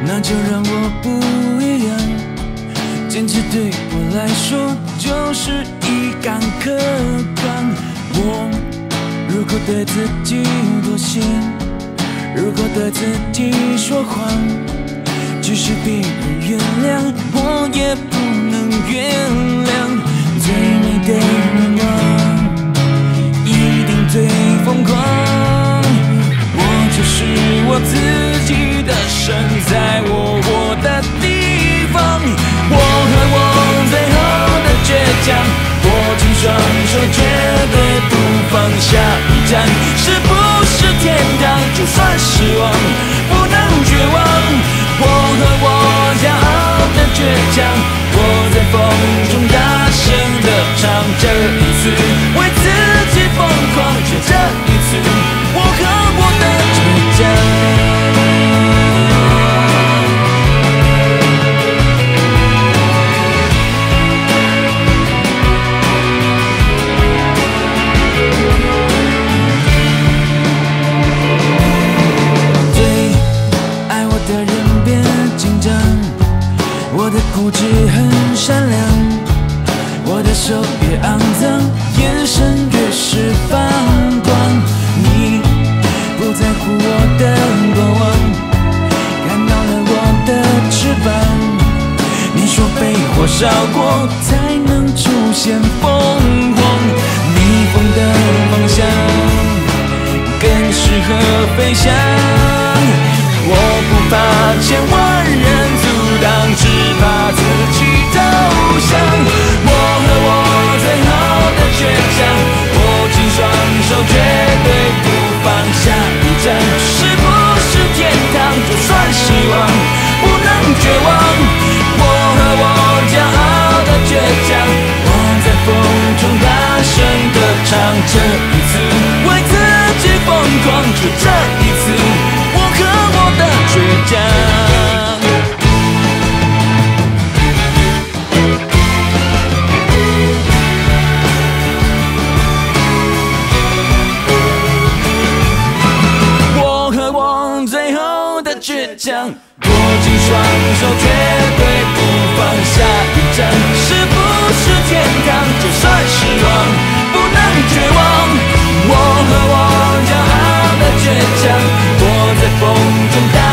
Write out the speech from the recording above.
那就让我不一样。坚持对我来说就是一杆刻板。我如果对自己妥协，如果对自己说谎，即使别人原谅，我也不能原谅。最美的愿望，一定最疯狂。我就是我自己的神，在我的地方。我和我最后的倔强，握紧双手，绝对不放下。一站是不是天堂？就算失望，不能绝望。我和我骄傲的倔强，我在风中大声地唱。这一次为自己疯狂，就这一次，我和我的倔强。我的固执很善良，我的手越肮脏，眼神越是放光。你不在乎我的过往，看到了我的翅膀。你说被火烧过才能出现凤凰，逆风的方向更适合飞翔。我不怕千万人阻挡，只怕自己投降。我和我最后的倔强，握紧双手，绝对不放下。一站是不是天堂？就算失望，不能绝望。我和我骄傲的倔强，我在风中大声地唱。这一次为自己疯狂，就这一次，我和我的倔强。倔强，握紧双手，绝对不放下。一站是不是天堂？就算失望，不能绝望。我和我骄傲的倔强，我在风中大